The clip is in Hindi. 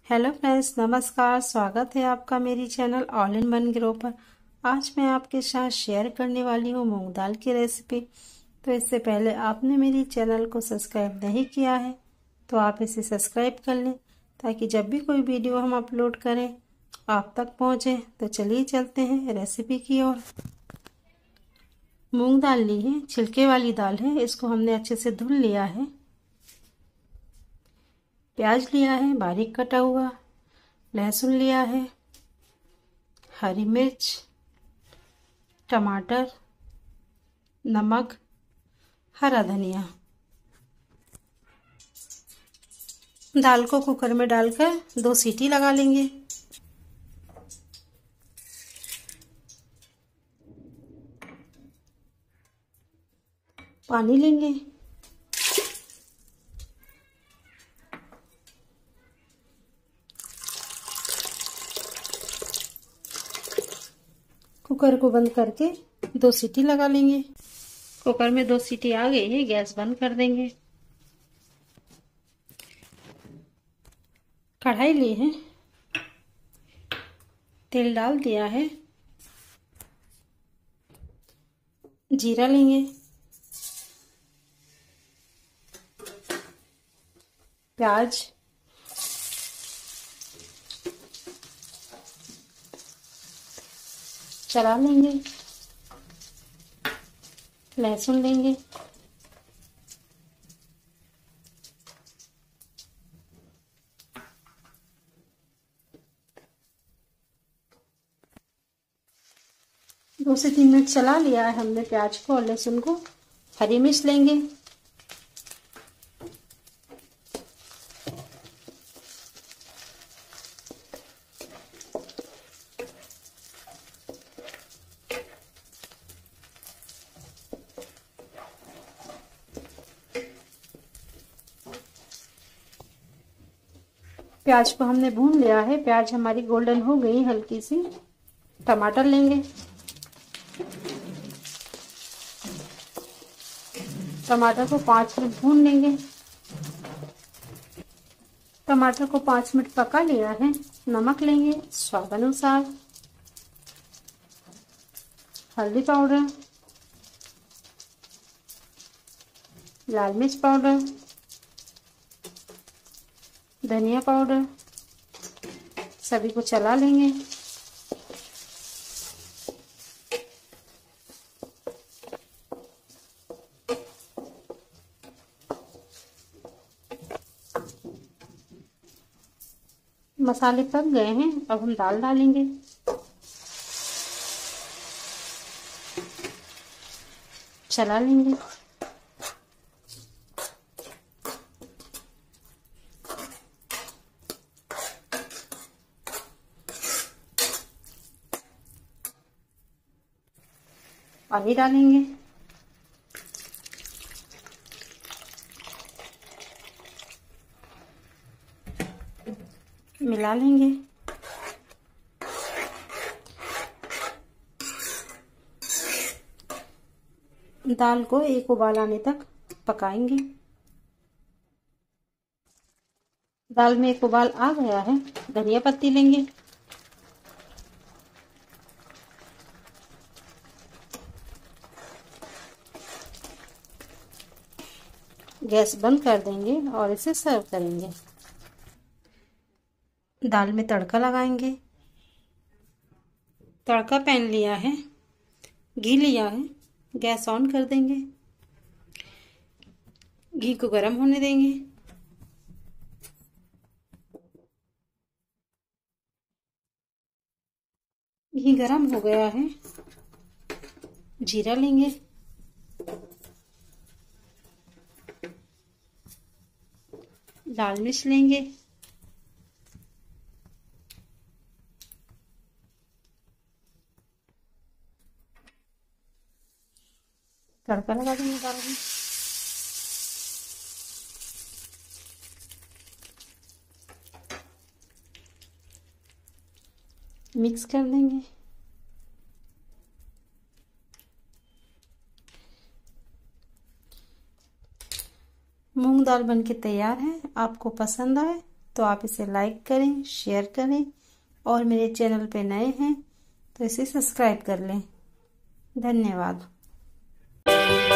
हेलो फ्रेंड्स, नमस्कार। स्वागत है आपका मेरी channel all in one grow पर। आज मैं आपके साथ शेयर करने वाली हूँ मूंग दाल की रेसिपी। तो इससे पहले आपने मेरी चैनल को सब्सक्राइब नहीं किया है तो आप इसे सब्सक्राइब कर लें, ताकि जब भी कोई वीडियो हम अपलोड करें आप तक पहुँचे। तो चलिए चलते हैं रेसिपी की ओर। मूंग दाल ली है, छिलके वाली दाल है। इसको हमने अच्छे से धुल लिया है। प्याज लिया है बारीक कटा हुआ, लहसुन लिया है, हरी मिर्च, टमाटर, नमक, हरा धनिया। दाल को कुकर में डालकर 2 सीटी लगा लेंगे। पानी लेंगे। कुकर को बंद करके 2 सीटी लगा लेंगे। कुकर में 2 सीटी आ गई है, गैस बंद कर देंगे। कढ़ाई ली है, तेल डाल दिया है। जीरा लेंगे, प्याज, चला लेंगे। लहसुन लेंगे, दो से 3 मिनट चला लिया है हमने प्याज को और लहसुन को। हरी मिर्च लेंगे, प्याज को हमने भून लिया है। प्याज हमारी गोल्डन हो गई हल्की सी। टमाटर लेंगे, टमाटर को 5 मिनट भून लेंगे। टमाटर को 5 मिनट पका लिया है। नमक लेंगे स्वाद अनुसार, हल्दी पाउडर, लाल मिर्च पाउडर, धनिया पाउडर। सभी को चला लेंगे। मसाले पक गए हैं, अब हम दाल डालेंगे। चला लेंगे। पानी डालेंगे। मिला लेंगे। दाल को एक उबाल आने तक पकाएंगे। दाल में एक उबाल आ गया है। धनिया पत्ती लेंगे, गैस बंद कर देंगे और इसे सर्व करेंगे। दाल में तड़का लगाएंगे। तड़का पैन लिया है, घी लिया है। गैस ऑन कर देंगे। घी को गर्म होने देंगे। घी गर्म हो गया है। जीरा लेंगे, लाल मिर्च लेंगे, तड़का लगा देंगे दाल में। मिक्स कर देंगे। मूंग दाल बनके तैयार है। आपको पसंद आए तो आप इसे लाइक करें, शेयर करें और मेरे चैनल पे नए हैं तो इसे सब्सक्राइब कर लें। धन्यवाद।